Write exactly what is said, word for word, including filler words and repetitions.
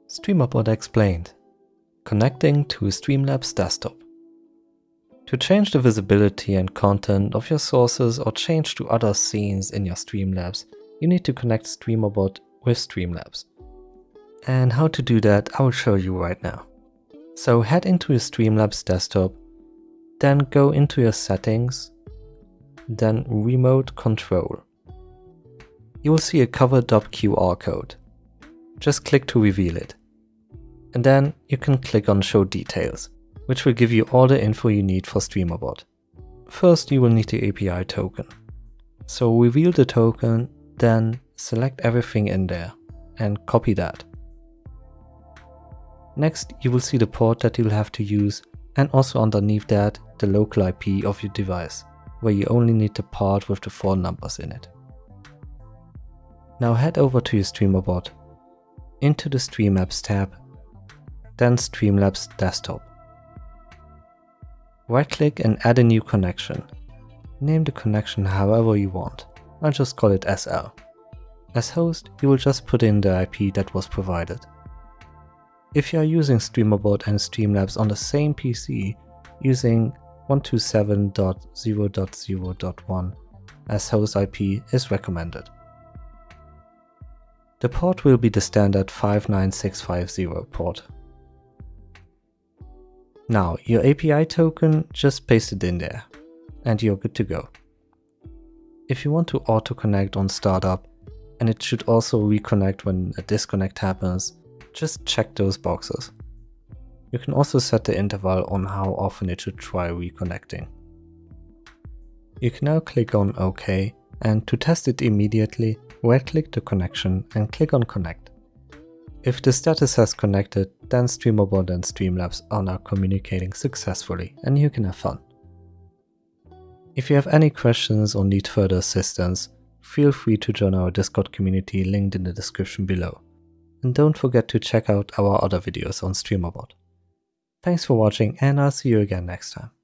StreamerBot explained. Connecting to Streamlabs Desktop. To change the visibility and content of your sources or change to other scenes in your Streamlabs, you need to connect StreamerBot with Streamlabs. And how to do that, I will show you right now. So head into your Streamlabs Desktop, then go into your settings, then Remote Control. You will see a covered up Q R code. Just click to reveal it. And then you can click on Show Details, which will give you all the info you need for StreamerBot. First, you will need the A P I token. So reveal the token, then select everything in there and copy that. Next, you will see the port that you'll have to use, and also underneath that, the local I P of your device, where you only need the part with the four numbers in it. Now head over to your StreamerBot, into the Streamlabs tab, then Streamlabs Desktop. Right-click and add a new connection. Name the connection however you want. I'll just call it S L. As host, you will just put in the I P that was provided. If you are using StreamerBot and Streamlabs on the same P C, using one two seven dot zero dot zero dot one as host I P is recommended. The port will be the standard five nine six five zero port. Now, your A P I token, just paste it in there, and you're good to go. If you want to auto-connect on startup, and it should also reconnect when a disconnect happens, just check those boxes. You can also set the interval on how often it should try reconnecting. You can now click on OK, and to test it immediately, right-click the connection and click on Connect. If the status has connected, then StreamerBot and Streamlabs are now communicating successfully and you can have fun. If you have any questions or need further assistance, feel free to join our Discord community linked in the description below. And don't forget to check out our other videos on StreamerBot. Thanks for watching and I'll see you again next time.